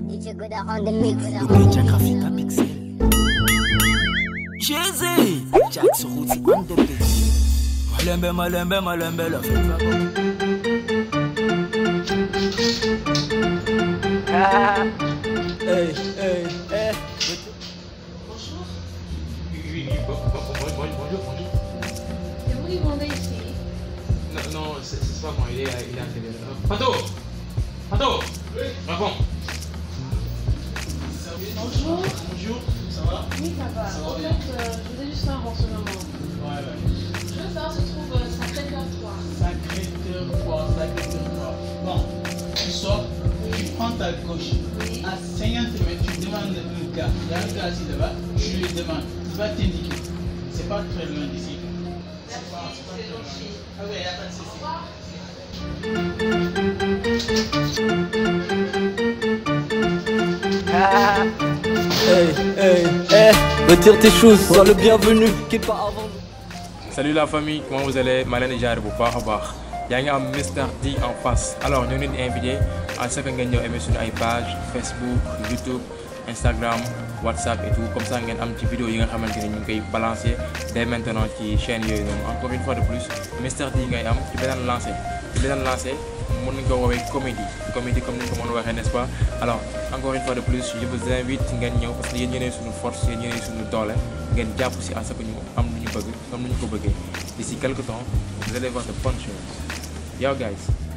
Ninja Graphic à Pixel. Jésus, Jack sur route on the beat. Malembe la fête va bon. Hey. Bonjour. Oui, bonjour. C'est vous qui vendez ici? Non, c'est pas moi, il est à télé. Pato Oui. Réponds. Bonjour. Bonjour, ça va? Oui, ça va. En fait, je voulais juste faire un renseignement. Ouais. Je veux savoir si se trouve Sacré-Cœur 3. Sacré-Cœur 3. Bon, tu sors, tu prends ta gauche. Oui. À 50 mètres, tu demandes le gars. Il y a un gars assis là-bas, je lui demande. Il va t'indiquer. C'est pas très loin d'ici. Merci, c'est gentil. Ah oui, il n'y a pas de souci. Au revoir. Retire tes choses, sois le bienvenu, quitte pas avant. Salut la famille, comment vous allez? Malène Jarre bu baax a baax yaa ngi am Mr D en face. Alors ñu ngi leen di invité à ce que ngeen ñëw aimer suñu ay page Facebook, YouTube, Instagram, WhatsApp et tout, comme ça ngeen am ci vidéo yi nga xamante ni ñu ngi koy balancer dès maintenant ci chaîne yooyu noonu. Encore une fois de plus Mr D ngay am ci beneen lancé mën nañu ko woowee comédie comme ni ñu ko mën a waxee, n'est-ce pas? Alors encore une fois de plus je vous invite ngeen ñëw parce que yéen ñeneen suñu force, yéen ñeneen suñu doole, ngeen jàpp si à ce que ñu am lu ñu bëgg comme ni ñu ko bëggee. D'ici quelque temps vous allez voir de bonnes choses. Yo guys.